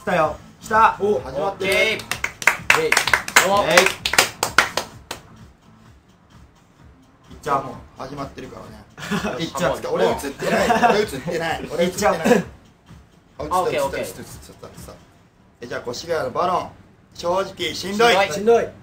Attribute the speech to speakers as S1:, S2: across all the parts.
S1: 来たよ。来た。
S2: お、始まってる。
S3: えい
S1: いっちゃう。
S2: もう始まってるからね。
S1: いっちゃう。
S2: 俺映ってない。俺映ってない。俺映ってない。あ、映った。じゃあ越谷のバロン。正直しんどい。
S3: しんどい。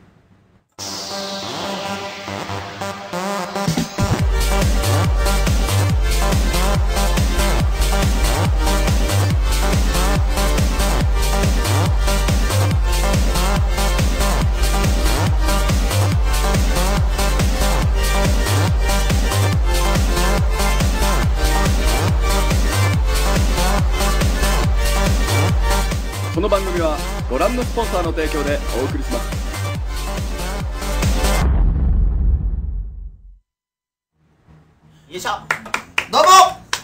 S4: この番組はご覧のスポンサーの提供でお送りします。
S3: よいしょ。
S2: どうも。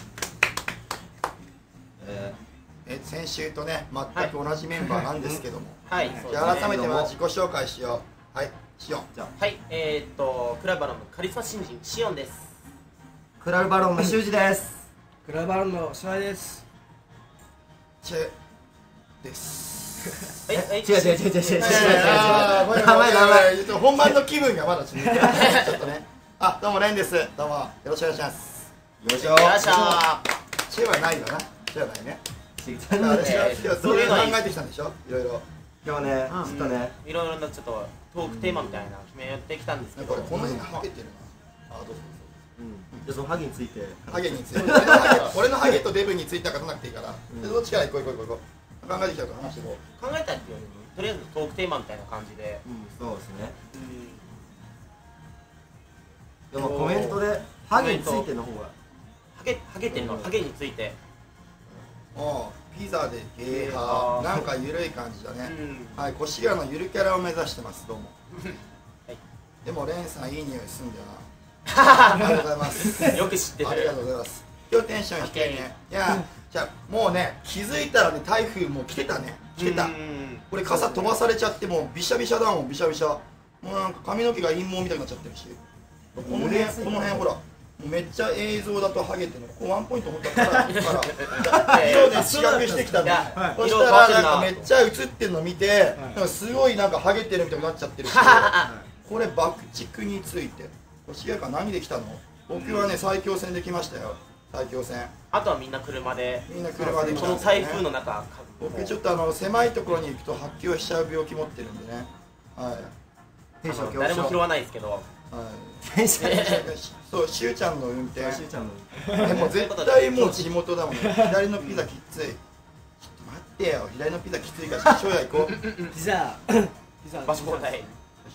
S2: 先週とね全く同じメンバーなんですけども、
S3: はい。
S2: じゃあ改めて自己紹介しよう。はい、シオン。
S3: はい。クラブバロンのカリスマ新人シオンです。
S1: クラブバロンの修二です。
S5: クラブバロンのシワです。
S2: チェです。
S1: 違う。
S2: 本番の気分がまだちょっとね。あ、どうもレンです。どうもよろしくお願いします。
S1: よいしょ。
S3: よいしょ。
S2: チェはないわな。チェはないね。
S3: そういうの
S2: 考えてきたんでしょ。いろいろ。
S1: 今日ね、ちょっとね、
S3: いろいろなちょっとトークテーマみたいな決めてきたんですけど、
S2: これこの辺ハゲてるな。あ、どうぞ。
S1: じゃあそのハゲについて。
S2: ハゲについて。俺のハゲとデブについては勝たなくていいから。どっちから行こう。考えてきたから話していこう。
S3: 考えたっていうよりとりあえずトークテーマみたいな感じで、
S1: そうですね。でもコメントでハゲについての方が
S3: ハゲてるのハゲについて、
S2: ピザでゲーハー、なんかゆるい感じだね。はい、越谷のゆるキャラを目指してます。どうも。でもレンさんいい匂いすんだよな。ありがとうございます。
S3: よく知ってる。
S2: ありがとうございます。今日テンション低いね。いや、じゃあもうね、気づいたらね、台風もう来てたね。来てた。これ傘飛ばされちゃってもうビシャビシャだもん、ビシャビシャ。もうなんか髪の毛が陰謀みたいになっちゃってるし。この辺ほら。めっちゃ映像だとハゲてるの。ここワンポイント持ったから色で視覚してきたんだ。そしたらなんかめっちゃ映ってるの見て、すごいなんかハゲてるみたいになっちゃってるし、これ爆竹について越谷から何で来たの？僕はね埼京線で来ましたよ。埼京線。
S3: あとはみんな車で
S2: 来たんです
S3: この台風の中。
S2: 僕ちょっと狭いところに行くと発狂しちゃう病気持ってるんでね。はい。
S3: 誰も拾わないですけど。
S2: そう、しゅうちゃんの運転。
S1: しゅうちゃんの。
S2: でも絶対もう地元だもんね。左のピザきつい。ちょっと待ってよ。左のピザきついから翔也行こう。
S5: ピザ
S3: 場所交代。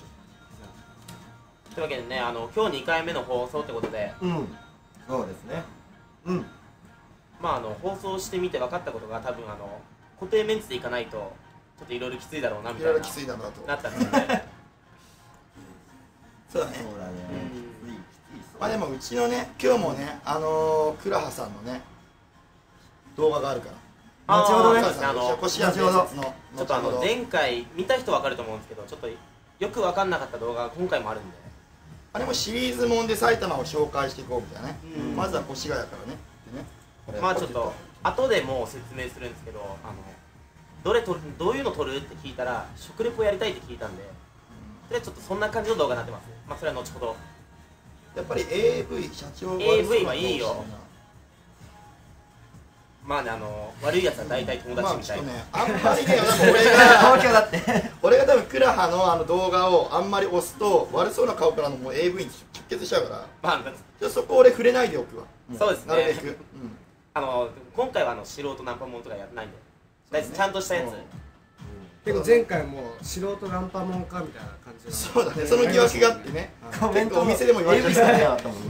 S3: というわけでね、今日2回目の放送ってことで、
S1: そうですね。
S3: まあ放送してみて分かったことが多分固定メンツでいかないとちょっといろいろきついだろうなみたいな。
S2: いろいろきついだろうと。
S3: なったんですね。
S2: そうだね。まあでもうちのね、今日もね、倉葉さんのね動画があるから。
S1: 後ほどね。
S2: ちょ
S3: っと前回見た人分かると思うんですけど、ちょっとよく分かんなかった動画が今回もあるんで。
S2: あれもシリーズもんで埼玉を紹介していこうみたいなね。まずは越谷からね。
S3: まあちょっと後でもう説明するんですけど、どういうの撮るって聞いたら食レポやりたいって聞いたんで、ちょっとそんな感じの動画になってます。まあそれは後ほど。
S2: やっぱり AV 社長
S3: AV はいいよ。まあね、悪いやつは大体友達みたいな。
S2: あんまりね、俺が多分倉葉の動画をあんまり押すと悪そうな顔からのもう AV に直結しちゃうから、
S3: まあ
S2: そこ俺触れないでおくわ。
S3: そうですね。
S2: なるべく。
S3: 今回は素人ナンパもんとかやってないんで、ちゃんとしたやつ。
S5: 結構前回も素人ナンパモンかみたいな感じ。
S2: そうだね、その疑惑があってね。
S1: コメント
S2: お店でも言われてたね。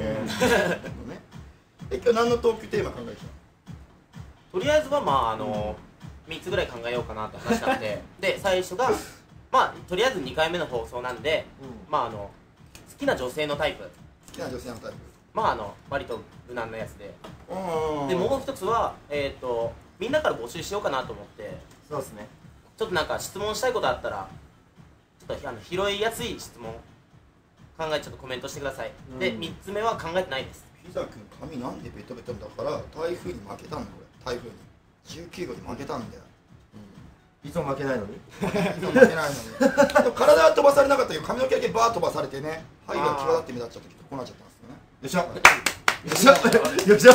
S2: 今日何のトークテーマ考えてたの？
S3: とりあえずはまあ3つぐらい考えようかなって話したんで、で最初がまあとりあえず2回目の放送なんで、まあ好きな女性のタイプ。
S2: 好きな女性のタイプ。
S3: まあ割と無難なやつで。でもう一つはみんなから募集しようかなと思って。
S1: そうですね。
S3: ちょっとなんか質問したいことあったらちょっと拾いやすい質問考えちょっとコメントしてください。で3つ目は考えてないです。
S2: ピザ君髪なんでベトベトだから台風に負けたんだ俺。台風に19号に負けたんだよ。
S1: いつも負けないのに。
S2: いつも負けないのに。でも体は飛ばされなかったけど、髪の毛だけバーッ飛ばされてね、肺が際立って目立っちゃって、こうなっちゃったんですよね。
S1: よいしょ。よいしょ。よいしょ。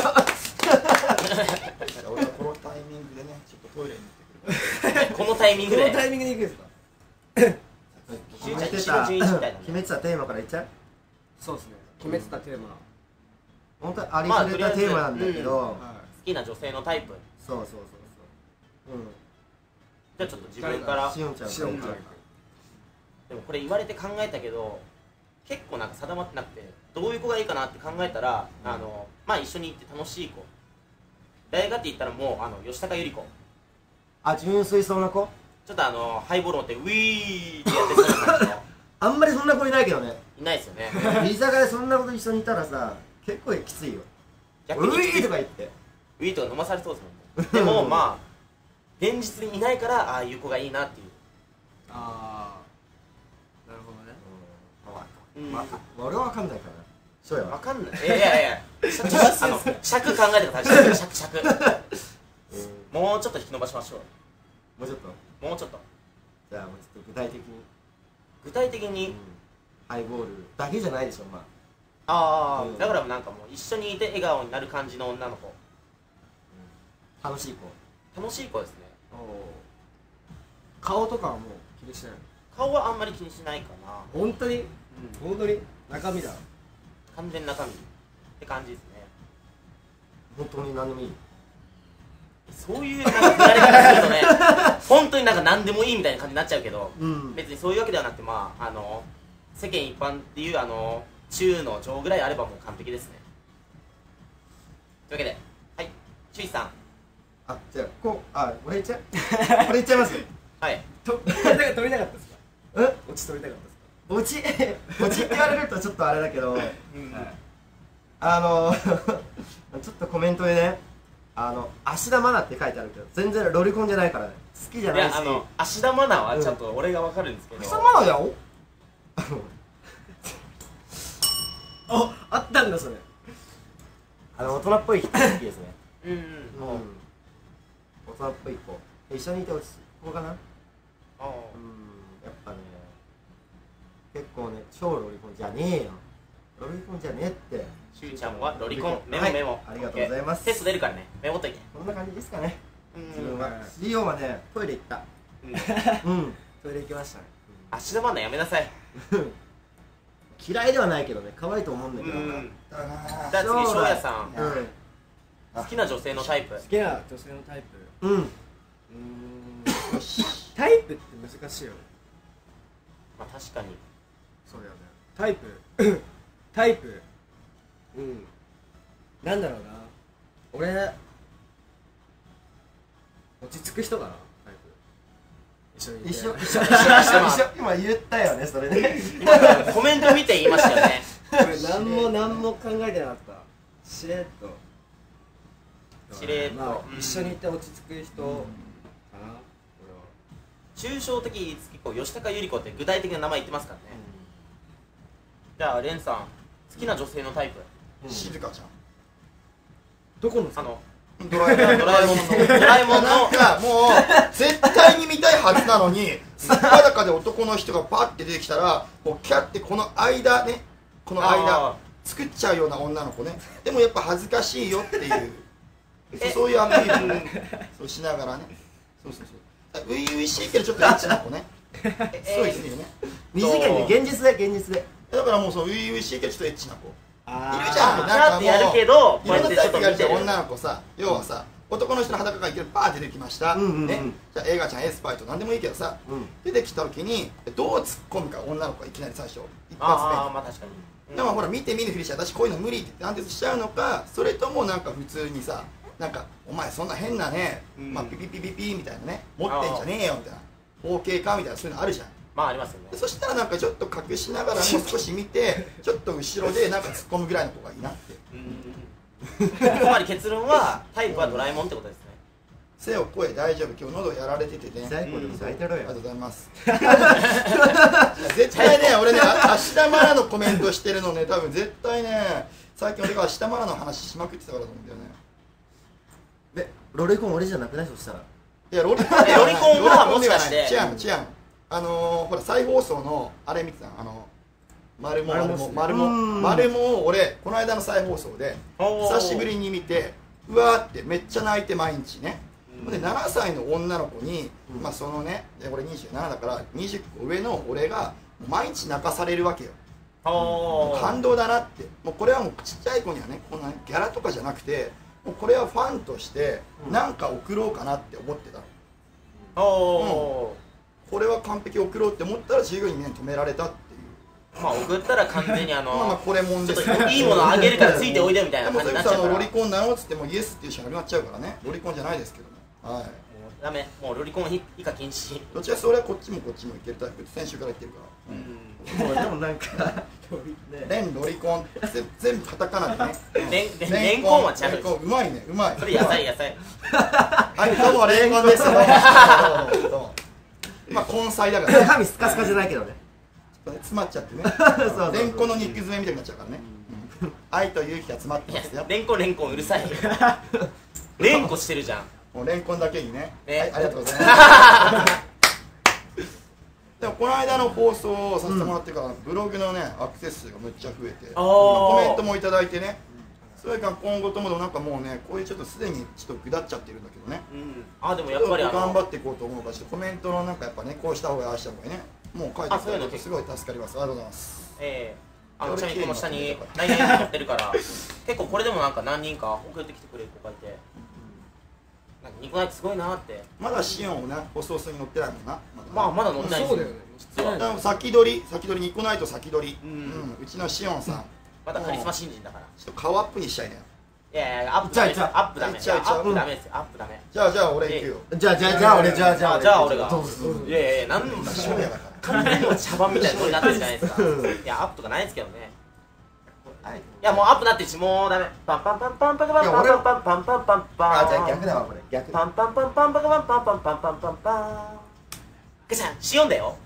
S2: 俺はこのタイミングでね、ちょっとトイレに行ってくる。
S3: このタイミングで
S5: このタイミングで行くんですか？
S3: 決めてた
S1: 決めてたテーマからいっちゃう。
S5: そうですね。決めてたテーマ。
S1: 本当はありふれたテーマなんだけど、
S3: 好きな女性のタイプ。
S1: そう。
S3: じゃあちょっと自分から
S1: しおんちゃん
S5: しおんちゃん。
S3: でもこれ言われて考えたけど結構なんか定まってなくてどういう子がいいかなって考えたらまあ一緒に行って楽しい子誰かって言ったらもう吉高由里子
S1: あ、純粋そうな子。
S3: ちょっとハイボール持ってウィーってやってそうな感じの
S1: あんまりそんな子いないけどね。
S3: いないですよね
S1: 居酒屋でそんなこと一緒にいたらさ、結構きついよ。
S3: 逆に
S1: ウィーとか言って
S3: ウィーとか飲まされそうですもんねでもまあ現実にいないからああいう子がいいなっていう
S5: ああ。なるほどね。
S1: 俺は分かんないから。そうよ。
S3: わかんないいや尺考えてください尺もうちょっと引き伸ばしましょう
S1: もうちょっと。
S3: もうちょっと
S1: じゃあもうちょっと具体的に。
S3: 具体的に
S1: ハイボールだけじゃないでしょ、まあ。
S3: だからなんかもう一緒にいて笑顔になる感じの女の子
S1: 楽しい子。
S3: 楽しい子ですね
S5: 顔とかはもう気にしないの？
S3: 顔はあんまり気にしないかな
S5: 本当に？本当に？中身だ。
S3: 完全中身って感じですね
S1: 本当に何でもいい。
S3: そういうなんか振られ方するとね本当になんか何でもいいみたいな感じになっちゃうけど、別にそういうわけではなくてまあ世間一般っていう中の上ぐらいあればもう完璧ですねというわけではいシュイさん
S1: あ、じゃあ俺言っちゃう俺言っちゃいます。
S3: はい
S5: 取りたかったですか？落ち取りたかったですか？
S1: 落ちって言われるとちょっとあれだけど、ちょっとコメントでね、芦田愛菜って書いてあるけど全然ロリコンじゃないからね、好きじゃないし。
S3: 芦田愛菜はちょっと俺が分かるんですけど、
S1: 芦田愛菜だよ。
S5: あったんだそれ。
S1: 大人っぽい人好きですね。大人っぽい子、一緒にいて落ち着く子かな。やっぱね、結構ね、超ロリコンじゃねえよ。ロリコンじゃねえって。
S3: しゅうちゃんはロリコン、メモメモ、
S1: ありがとうございます。
S3: テスト出るからね、メモっといて。
S1: こんな感じですかね。自分は CEO はね、トイレ行った。
S5: トイレ行きましたね。
S3: 芦田愛菜やめなさい。
S1: 嫌いではないけどね、可愛いと思うんだけど。
S3: じゃあ次、翔也さん、好きな女性のタイプ。
S5: 好きな女性のタイプ。タイプって難しいよね。
S3: まあ確かに
S5: そうだよね。タイプなんだろうな、俺落ち着く人かな、タイプ。一緒にいて
S1: 一緒今言ったよね、それね。
S3: コメント見て言いましたよね。
S5: これ何も考えてなかった。しれっと一緒にいて落ち着く人かな、俺は。
S3: 抽象的に結構吉高由里子って具体的な名前言ってますからね。じゃあレンさん、好きな女性のタイプ。
S2: 静香ちゃん。
S5: どこの
S2: ドラえもんのなんかもう絶対に見たいはずなのに、すっぱだかで男の人がパッて出てきたらもうキャッてこの間作っちゃうような女の子ね。でもやっぱ恥ずかしいよっていうそういうアピールをそうしながらね、そう初々しいけどちょっとエッチな子ね。そうですよね。
S1: 短いね、現実で。
S2: だからもうそう初々しいけどちょっとエッチな子いるじ
S3: キ
S2: ゃん。
S3: ャーってやるけど、こうやってちょっと見てる
S2: 女の子さ、要はさ、男の人の裸がいきなりバーって出てきましたね。じゃあ映画ちゃんエスパイと何でもいいけどさ、出てきた時にどう突っ込むか、女の子がいきなり最初一発目。
S3: まあ確かに。
S2: でもほら見て見ぬふりして私こういうの無理って断絶しちゃうのか、それともなんか普通にさ、なんかお前そんな変なね、まあピピピピピみたいなね、持ってんじゃねえよみたいな、包茎かみたいな、そういうのあるじゃん。
S3: まあありますよね。
S2: そしたらなんかちょっと隠しながらもう少し見てちょっと後ろでなんか突っ込むぐらいの子がいいなって。
S3: つまり結論はタイプはドラえもんってことですね。
S2: 背を声大丈夫、今日喉やられててね。
S1: 最高でも咲いてろよ。
S2: ありがとうございます。絶対ね、俺ね、芦田愛菜のコメントしてるのね、多分絶対ね、最近俺が芦田愛菜の話しまくってたからと思うんだよね。
S1: で、ロリコン俺じゃなくない？そしたら
S2: いやロリコン
S3: はもしかして
S2: 違うほら再放送のあれ見てた丸も俺この間の再放送で久しぶりに見てうわーってめっちゃ泣いて毎日ねで7歳の女の子にまあそのね俺27だから20個上の俺が毎日泣かされるわけよ感動だなってもうこれはもうちっちゃい子にはねこんなギャラとかじゃなくてもうこれはファンとして何か送ろうかなって思ってたのこれは完璧送ろうって思ったら従業員にね止められたっていう
S3: まあ送ったら完全に
S2: まあこれもんですよ
S3: いいものあげるからついておいでみたいな感じになっちゃうから
S2: ロリコンなのっつってもイエスっていう人がなくなっちゃうからねロリコンじゃないですけどもはいもう
S3: ダメもうロリコン以下禁止
S2: どっちかそれはこっちもいけるタイプ先週から言ってるから
S1: でもなんか
S2: レンロリコン全部カタカナでね
S3: レンコンはちゃう
S2: うまいねうまい
S3: それ野菜
S2: はいどうもレンコンですどうもまあ根菜だから
S1: 髪スカスカじゃないけどね
S2: 詰まっちゃってねレンコンの肉詰めみたいになっちゃうからね愛と勇気が詰まってますよ
S3: レンコンうるさい連呼してるじゃん
S2: もうレンコンだけにねはいありがとうございますでもこの間の放送をさせてもらってからブログのねアクセス数がむっちゃ増えてコメントもいただいてねそれから今後ともなんかもうねこういうちょっとすでにちょっとぐだっちゃってるんだけどね
S3: でもやっぱり
S2: 頑張っていこうと思うからコメントのなんかやっぱねこうした方がいいああした方がいいねもう書いてくれてすごい助かりますありがとうございます
S3: ちなみにこの下に来年載ってるから結構これでもなんか何人か送ってきてくれる子がいてニコナイツすごいなって
S2: まだシオンをね放送数に載ってないもんな
S3: まだ載ってないんですよ
S2: 実は先取りニコナイト先取りうちのシオンさん
S3: まだカリスマ新人だから
S2: ちょっと顔アップにしちゃいね
S3: いやアップダメですよアップダメですよアップダメ
S2: じゃあ俺行くよ
S1: じゃあ俺が
S3: いや何の完全に茶番みたいなのになってるじゃないですかいやアップとかないですけどねいやもうアップなってるしもうダメパンパンパンパンパンパンパンパンパンパンパンパンパン
S1: じゃあ逆だわこれ逆
S3: パンパンパンパンパンパンパンパンパンパンパンパンガチャンシオンだよ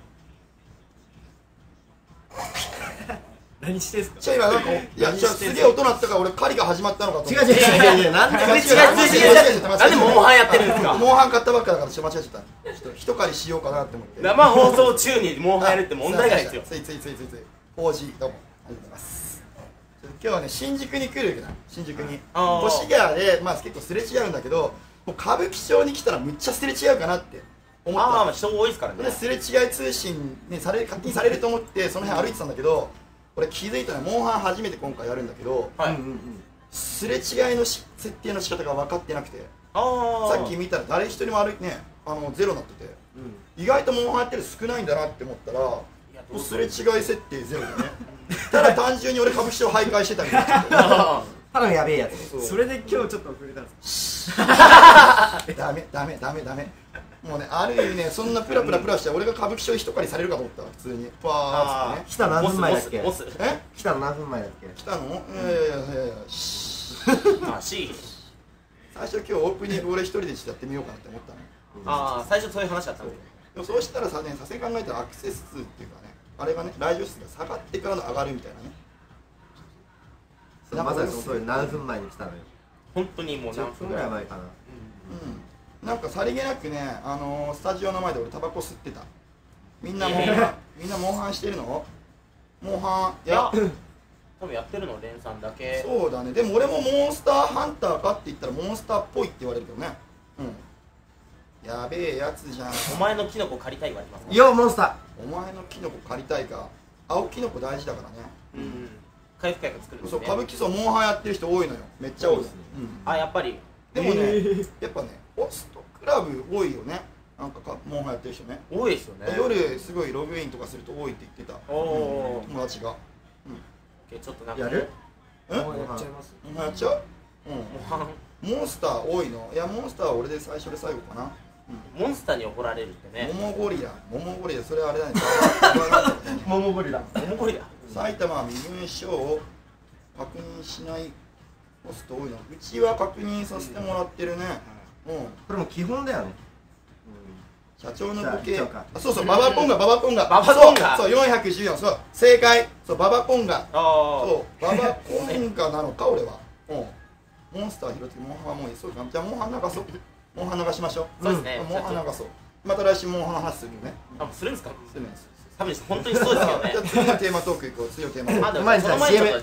S5: 何してんすか
S2: 今なんかいやすげえ音鳴ったから俺狩りが始まったのかと思って
S1: 違うなんで
S3: なんでモンハンやってるんですか
S2: モンハン買ったばっかだから間違えちゃった一狩りしようかなって思って
S3: 生放送中にモンハンやるって問題ないですよ
S2: つい王子どうもありがとうございます今日はね新宿に来るけど新宿に越谷でまあ結構すれ違うんだけどもう歌舞伎町に来たらむっちゃすれ違うかなって思った
S3: 人多いですからね
S2: すれ違い通信に勝手にされると思ってその辺歩いてたんだけど俺気づいたらモンハン初めて今回やるんだけどすれ違いの設定の仕方が分かってなくてさっき見たら誰一人も歩いてねゼロになってて意外とモンハンやってる少ないんだなって思ったらすれ違い設定ゼロでねただ単純に俺歌舞伎町徘徊してたみたいな
S1: ただのやべえやつ
S5: それで今日ちょっと触れたんです
S2: ダメもうねある意味ねそんなプラして俺が歌舞伎町一狩りされるかと思ったら普通にパーッつってね
S1: 来た何分前だっけ来たの何分前だっけ
S2: 来たのいや最初今日オープニング俺一人でちょっとやってみようかなって思ったの
S3: 最初そういう話だったんで
S2: でもそうしたらさすがに考えたらアクセス数っていうかねあれがね来場数が下がってからの上がるみたいなね
S1: まさにその通り何分前に来たのよ
S3: 本当にもう何分
S1: ぐらい前かな
S2: なんかさりげなくねスタジオの前で俺タバコ吸ってたみんなモンハンしてるのモンハンいや
S3: 多分やってるのレンさんだけ
S2: そうだねでも俺もモンスターハンターかって言ったらモンスターっぽいって言われるけどねやべえやつじゃん
S3: お前のキノコ借りたいはありますか
S1: よモンスター
S2: お前のキノコ借りたいか青キノコ大事だからね
S3: 回復薬作るんですね
S2: そう歌舞伎町モンハンやってる人多いのよめっちゃ多いです
S3: やっぱり
S2: でもねやっぱねホストクラブ多いよねなんかモンハンやってる人ね
S3: 多いですよね
S2: 夜すごいログインとかすると多いって言ってた友達が
S3: ちょっとなんか
S1: やる
S5: やっちゃいます
S2: やっちゃうモンスター多いのいやモンスターは俺で最初で最後かな
S3: モンスターに怒られるってね
S2: モモゴリラそれはあれだね
S1: モモゴリラ
S2: 埼玉身分証を確認しないホスト多いのうちは確認させてもらってるね
S1: これも基本だよね
S2: 社長のボケそう
S3: ババポンガ
S2: そう414そう正解そうババポンガそうババポンガなのか俺はモンスター拾ってモンハンもいいそうかじゃあモンハン流そうモンハン流しましょう。
S3: そうですね。
S2: モンハン流そう。また来週モンハンの話するよね。
S3: あ、もうするんですか？
S2: するんです。
S3: 多分本当にそうですよね。
S2: じゃあ次のテーマトークいこう。次のテーマトーク。
S3: あ、でも
S1: 前にさ
S3: その前にちょっ
S1: CM
S3: と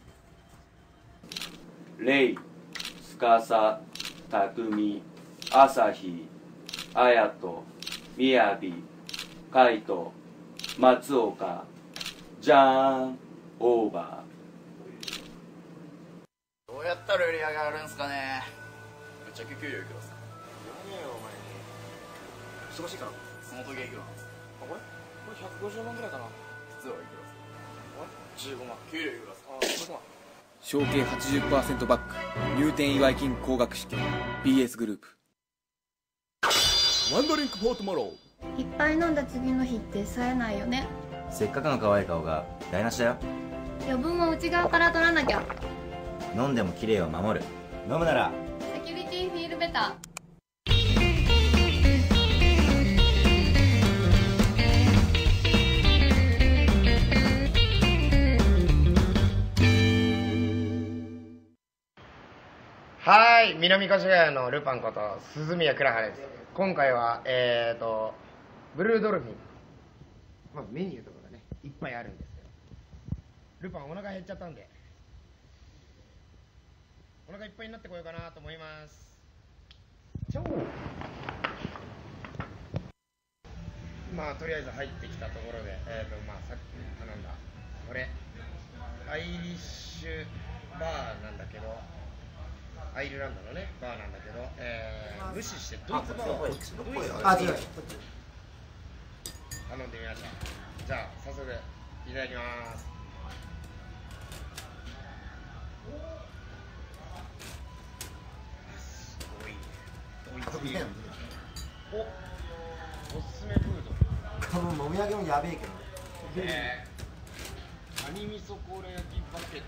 S4: レイ、スカサ、タクミ、アサヒ、アヤト、ミヤビ、カイト、松岡、ジャーン、オーバ
S6: どうやったら売り上げ上がるんすかね。ぶっちゃけ給料いくらっすか。
S5: 忙しいから
S6: その時はいくらなんですか。
S5: これ150万ぐらいかな。
S6: 普通はいくらっすか。15万。給料いくらっすか。
S5: 15万。
S7: 承継 80% バック入店祝い金高額試験 BS グループ。ワンドリンクフォートモロー。
S8: いっぱい飲んだ次の日って冴えないよね。
S9: せっかくの可愛い顔が台無しだよ。
S8: 余分も内側から取らなきゃ。
S9: 飲んでも綺麗を守る。飲むなら
S8: セキュリティフィールベター。
S10: はい、南越谷のルパンこと鈴宮倉葉です。今回はブルードルフィン、まあ、メニューとかがねいっぱいあるんですけど、ルパンお腹減っちゃったんでお腹いっぱいになってこようかなと思います。まあとりあえず入ってきたところでまあさっき頼んだこれアイリッシュバーなんだけど、アイルランドのねバーなんだけど、無視してドイツバーを
S1: あ、違う。
S10: 頼んでみました。じゃあ早速いただきます。すごいね。ドイツおすすめフード。
S1: このもみあげもやべえけど。
S10: カニ味噌コーラ焼きバケット。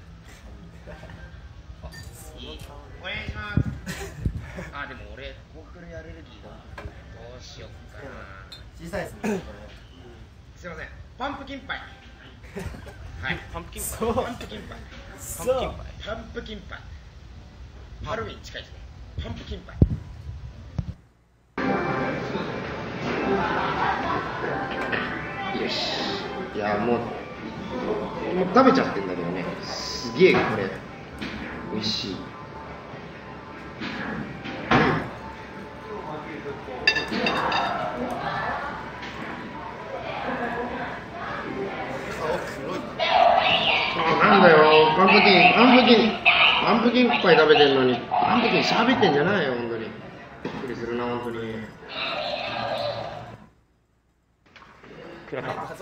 S10: お願いします。あ、でも俺ポークルアレルギーだ。どうしよっかな。
S1: 小さいですね。
S10: すいません。パンプキンパイ。はい。
S3: パンプキンパイ。
S10: パンプキンパイ。パンプキンパイ。ハロウィン近いですね。パンプキンパイ。よし。いやもう食べちゃってんだけどね。すげえこれ美味しい。なんだよ、パンプキンパイ食べてんのに、パンプキン喋ってんじゃないよ、本当に。びっくりするな、本当に。クラタン。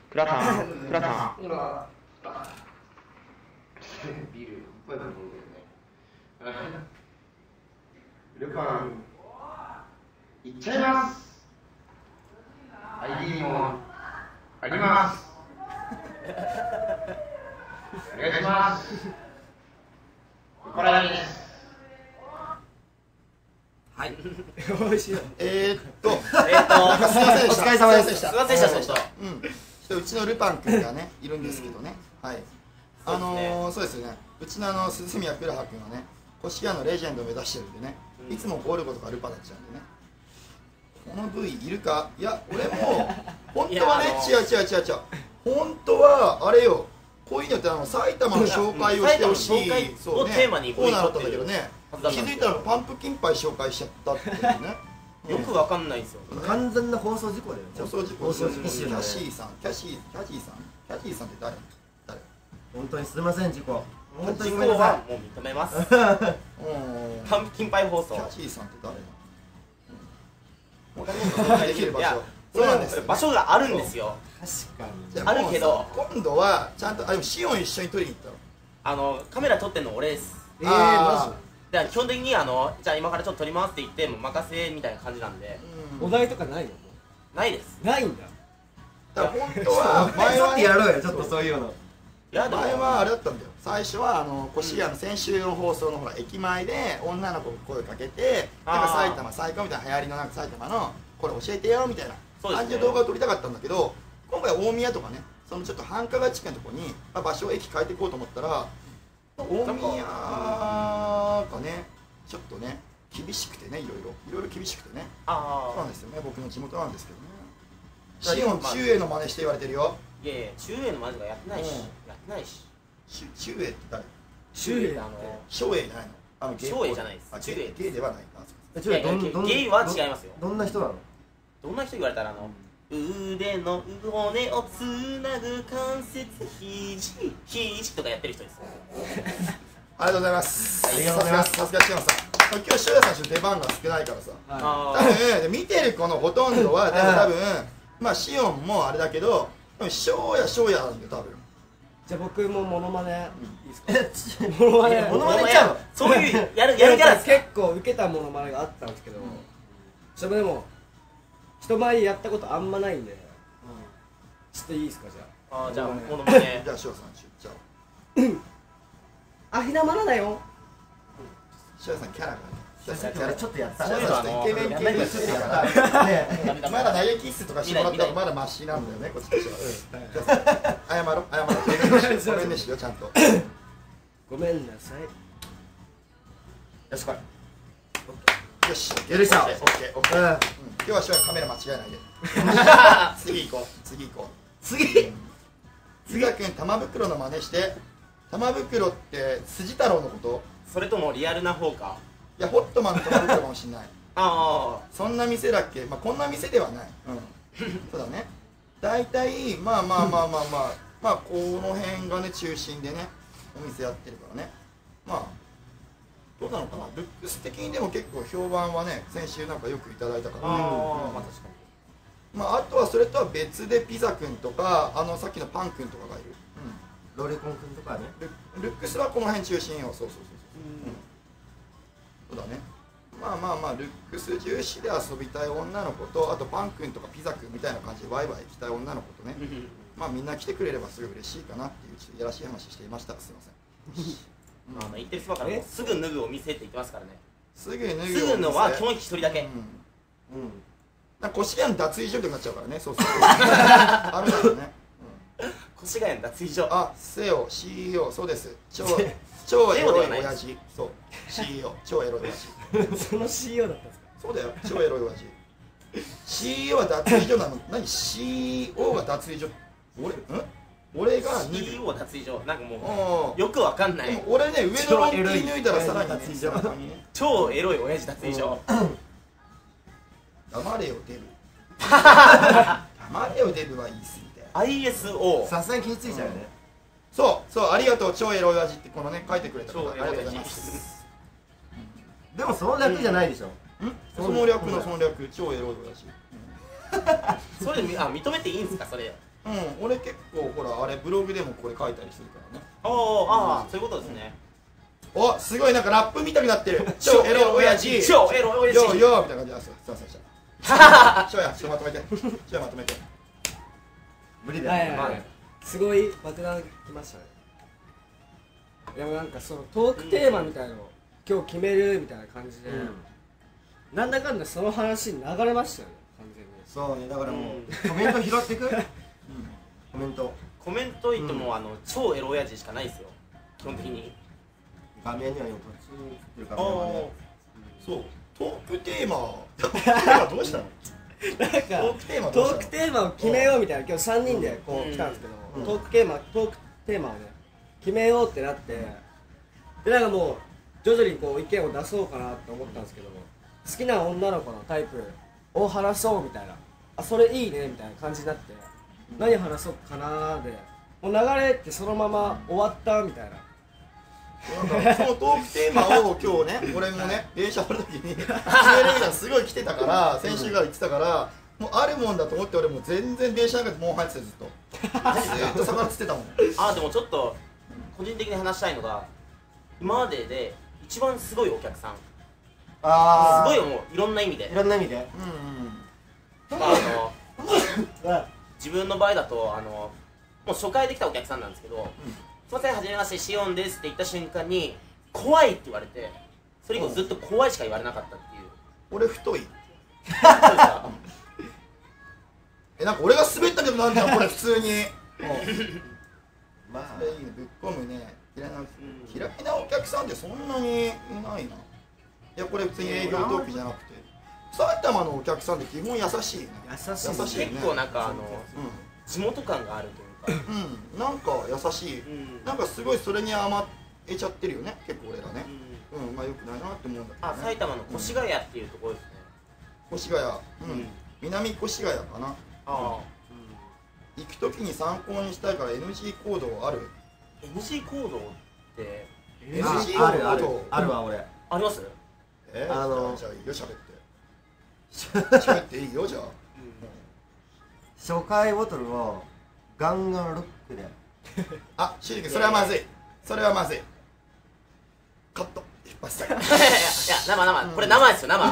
S10: ビールいっぱい飲んでるね。ルパン、いっちゃいます。ID もあります。お願いします。これです。
S1: はい。美味しい。
S2: すいませんでした。
S1: お疲れ様です。
S3: すいませんでした。
S2: うちのルパン君がねいるんですけどね。はい。そうですよね。うちの鈴宮倉葉君はね、越谷のレジェンドを目指してるんでね、いつもゴルゴとかルパだっちゃうんでね。この部位いるか？いや、俺も本当はね、違う。本当はあれよ。こういうのって埼玉の紹介をしてほしい
S3: そうね、コ
S2: ーナーだったんだけどね、気づいたらパンプキンパイ紹介しちゃったっていうね。
S3: よくわかんないんですよ。
S1: 完全な放送事故だよ。
S2: 放送事故。キャシーさんって誰？
S1: 本当にすみません、事故。本当に
S3: 事
S1: ごめんなさ。
S3: 故はいもう認めます。パンプキンパイ放送。
S2: キャシーさんって誰？他にできる場所。そうなんです。
S3: 場所があるんですよ。
S1: 確かに。
S3: あるけど、
S2: 今度はちゃんとシオン一緒に撮りに行った
S3: の。カメラ撮ってんの俺です。
S1: マ
S3: ジ？基本的にじゃあ今からちょっと撮りますって言っても任せみたいな感じなんで。
S5: お題とかないの？
S3: ないです。
S5: ないんだ。
S2: だから本当は
S1: 前はやろうよ、ちょっとそういうの。
S2: 前はあれだったんだよ。最初は越谷の先週の放送のほら駅前で女の子に声かけて、なんか埼玉最高みたいな流行りのなんか埼玉のこれ教えてよみたいな感じの動画を撮りたかったんだけど、今回大宮とかね、そのちょっと繁華街地区のところに場所を駅変えていこうと思ったら、大宮がねちょっとね厳しくてね、いろいろ厳しくてね。
S3: あ
S2: そうなんですよね、僕の地元なんですけどね。シオン中英の真似して言われてるよ。
S3: いやいや、中英の真似とかやってないし、やってないし。
S2: 中英って誰？
S5: 中英
S2: 翔英じゃないの？
S3: 翔英じゃないです。
S2: あ、ゲイではないか。
S3: ゲイは違いますよ。
S1: どんな人なの？
S3: どんな人言われたら腕の骨をつなぐ関節肘とかやってる人です。
S2: ありがとうございます。
S1: ありがとうございます。
S2: さすがシオンさん。今日塩谷さんちょっと出番が少ないからさ。多分見てる子のほとんどは多分まあシオンもあれだけど、翔也なんだよ多分。
S5: じゃあ僕もモノマネいいですか？モノマネ
S3: ちゃうの？そういうやるキャラ
S5: 結構受けたモノマネがあったんですけど、それでも人前やったことあんまないんで、ちょっといいですか？じゃあ。
S3: じゃあモノマネ。
S2: じゃあ塩谷さんじゃ
S5: あ。ひなまらだよ。
S2: 塩谷さんキャラが
S1: 俺ちょっとやった。
S2: 塩谷さんイケメン系でちょっとやった。まだ投げキッスとかしてもらったらまだマシなんだよね、こっちとしては。謝ろう。ごめんねしよちゃんと。
S5: ごめんなさい。
S1: よしこい。
S2: よし。
S1: 許した。
S2: オッケー。今日は塩谷カメラ間違えないで。次行こう。次君玉袋の真似して。玉袋って筋太郎のこと？
S3: それともリアルな方か？
S2: いや、ホットマンの玉袋かもしれない。そんな店だっけ？まあこんな店ではない。そうだね。大体まあこの辺がね中心でねお店やってるからね。まあどうなのかな。ルックス的にでも結構評判はね、先週なんかよくいただいたからね。あとはそれとは別でピザくんとかさっきのパンくんとかがいる。
S1: ロレコンくんとかね。
S2: ルックスはこの辺中心よ。そうだね。まあルックス重視で遊びたい女の子と、あとパンくんとかピザくんみたいな感じでワイワイ行きたい女の子とね、まあみんな来てくれればすごい嬉しいかなっていうちょっといやらしい話していました。すいません。
S3: 言ってるそばからすぐ脱ぐお店って言ってますからね。
S2: すぐ脱ぐ
S3: のは基本一人だけ。
S2: 越谷の脱衣所みたいになっちゃうからね。そう危ないよね。
S3: 越谷の脱衣所。
S2: あ、セオ CEO そうです。超エロい親父。そう CEO 超エロい親父。
S5: その CEO だったんですか？
S2: そうだよ、超エロい親父。CEO は脱衣所なの？何 CEO が脱衣所？俺が
S3: CEO は脱衣所なんかもうよくわかんない。
S2: 俺ね、上のロンティー脱いだらさらに
S3: 超エロい親父脱衣所。
S2: 黙れよデブ。黙れよデブは言い過ぎて。
S3: ISO
S1: さすがに気についちゃうよね。
S2: そうありがとう超エロい親父ってこのね書いてくれたからありがとうございます。
S1: でもその略じゃないでしょ。
S2: その略超エロい親父。
S3: それ認めていいんですかそれ？
S2: 俺結構ほらあれブログでもこれ書いたりするからね。
S3: そういうことですね。
S2: お、すごいなんかラップみたくなってる。超エロい親父。
S3: 超エロい親父。
S2: よみたいな感じです。すいませんでした。ちょっとまとめて。
S1: 無理だよ。
S5: すごい爆弾きましたね。でもなんかそのトークテーマみたいのを今日決めるみたいな感じで、なんだかんだその話に流れましたよね、完全に。
S1: そうね、だからもうコメント拾ってく。コメント
S3: 言っても超エロ親父しかないですよ、基本的に。
S1: 画面には今途中に映ってる画面はね。
S2: そう、トークテーマどうしたの？
S5: なんかトークテーマを決めようみたいな、今日3人でこう来たんですけど、トークテーマをね決めようってなって、でなんかもう徐々にこう意見を出そうかなって思ったんですけど、好きな女の子のタイプを話そうみたいな、あそれいいねみたいな感じになって、何話そうかなーで、もう流れってそのまま終わったみたいな。
S2: そのトークテーマを今日ね、俺もね電車乗る時に決めるみたいなすごい来てたから、先週から言ってたから、もうあるもんだと思って俺もう全然電車の中でもう入ってたよ、ずっと魚釣ってたもん。
S3: でもちょっと個人的に話したいのが、今までで一番すごいお客さん、すごいもういろんな意味で、自分の場合だともう初回で来たお客さんなんですけど、すいませんはじめましてシオンですって言った瞬間に怖いって言われて、それ以降ずっと怖いしか言われなかったっていう。
S2: 俺太いなんか俺が滑ったけどなんだよこれ普通に。まあいいね、ぶっ込むね。嫌いなお客さんってそんなにいないな。 いやこれ普通に営業トークじゃなくて、埼玉のお客さんって基本優しいね。優しいね。
S3: 結構なんか地元感があるというか、
S2: なんか優しい、なんかすごいそれに甘えちゃってるよね、結構俺らね。まあよくないなって思うんだけどね。
S3: 埼玉の越谷っていうところですね。
S2: 越谷、南越谷かな。行くときに参考にしたいから NG 行動ある？
S3: NG 行動って
S2: NG 行動
S1: あるわ俺。
S3: あります？
S2: じゃあいいよ喋って。喋っていいよじゃあ。
S1: 初回ボトルをガンガンロックで。
S2: あ、シリ君それはまずい。それはまずい。カット。一発だけ。いや
S3: 生これ生ですよ生。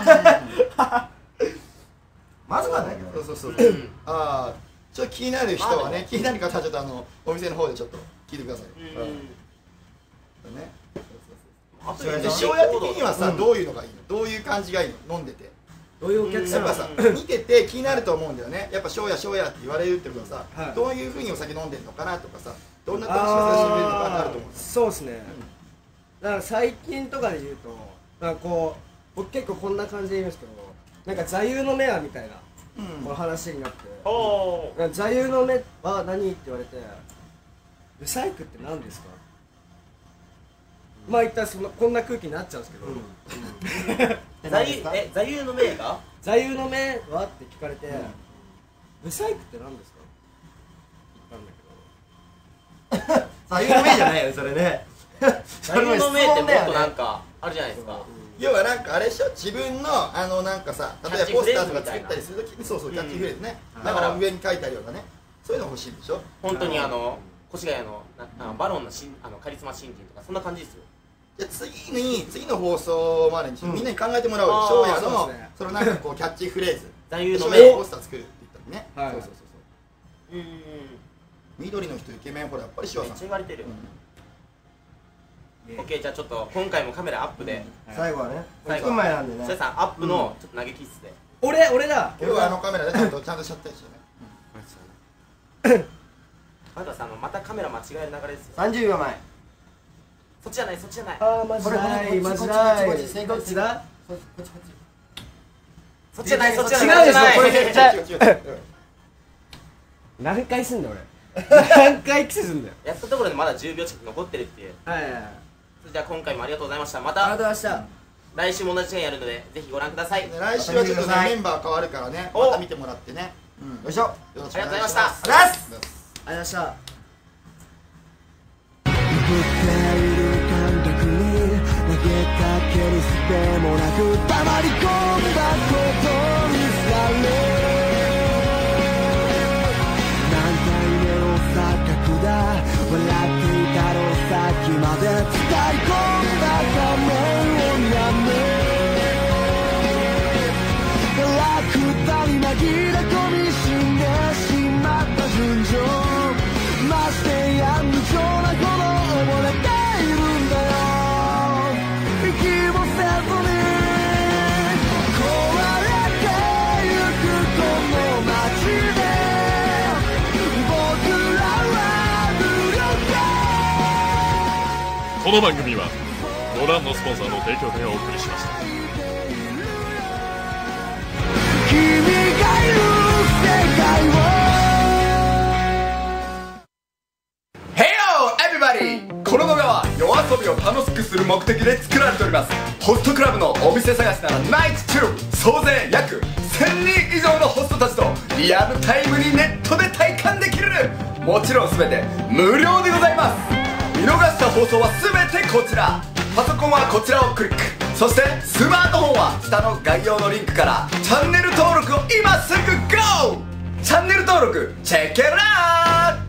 S1: まずはないけど。
S2: そう。ああ、ちょっと気になる人はね、気になる方はちょっとお店の方でちょっと聞いてください。ね。塩屋的にはさ、どういうのがいいの？どういう感じがいいの？飲んでて。
S5: どういうお客さん？
S2: やっぱさ、見てて気になると思うんだよね。やっぱ塩屋って言われるってことはさ、どういうふうにお酒飲んでるのかなとかさ、どんな楽しみ方してくれるのかなると思う。
S5: そうですね。だから最近とかで言うと、なんかこう僕結構こんな感じで言うんですけど、なんか座右の銘はみたいなお話になって、座右の銘は何って言われて、ブサイクって何ですか？まあ一旦こんな空気になっちゃうんですけど、
S3: 座右の銘が？
S5: 座右の銘はって聞かれて、ブサイクって何ですか？言ったんだけど、
S1: 座右の銘じゃないよそれね。
S3: 座右の銘ってもっとなんかあるじゃないですか。
S2: 要はなんかあれでしょ、自分のなんかさ、例えばポスターとか作ったりするときに、そうキャッチフレーズね、だから上に書いてあるようなね、そういうの欲しいんでしょ。
S3: 本当に越谷のバロンのカリスマ新人とかそんな感じですよ。
S2: じゃ次の放送までにみんなに考えてもらおうよ。翔也のそのなんかこうキャッチフレーズ、
S3: 座右の銘
S2: ポスター作るって言ったりね。そう。緑の人イケメン、ほらやっぱり翔也さん。
S3: めっちゃ言われてるよ。オッケー、じゃあちょっと今回もカメラアップで。
S1: 最後はね。1分前なんでね。
S3: 翔也さんアップのちょっと投げキッスで。
S5: 俺だ。
S2: 今日はカメラでちゃんとシャッターしてね。
S3: またさまたカメラ間違える流れですよ。
S1: 30秒前。
S3: そっちじゃない。
S5: マジないマジない。どっちだ？
S3: そっちじゃない。
S5: 違うでしょこれ絶対。何回すんだ俺。何回キスすんだよ。
S3: やったところでまだ10秒近く残ってるっていう。じゃあ今回もありがとうございました。また来週も同じ時間やるのでぜひご覧ください。
S2: 来週はちょっとねメンバー変わるからね、また見てもらってね。
S1: よいしょ。
S3: ありがとうございました。
S5: ありがとうございました。でもなく黙り込んだことにされ、何回目の錯覚だ、笑っていたのさっきまで伝え込んだ画面をやめ、楽だに紛れ込み死んでしまった純情、ましてや無情なほど溺れているんだよ。
S11: この番組はご覧のスポンサーの提供でお送りしました。君がいる世界を
S12: Hey yo everybody! この動画は夜遊びを楽しくする目的で作られております。ホストクラブのお店探しならナイツ2、総勢約1000人以上のホストたちとリアルタイムにネットで体感できる。もちろん全て無料でございます。見逃した放送は全てこちら。パソコンはこちらをクリック、そしてスマートフォンは下の概要のリンクからチャンネル登録を今すぐ GO！ チャンネル登録チェックイットアウト。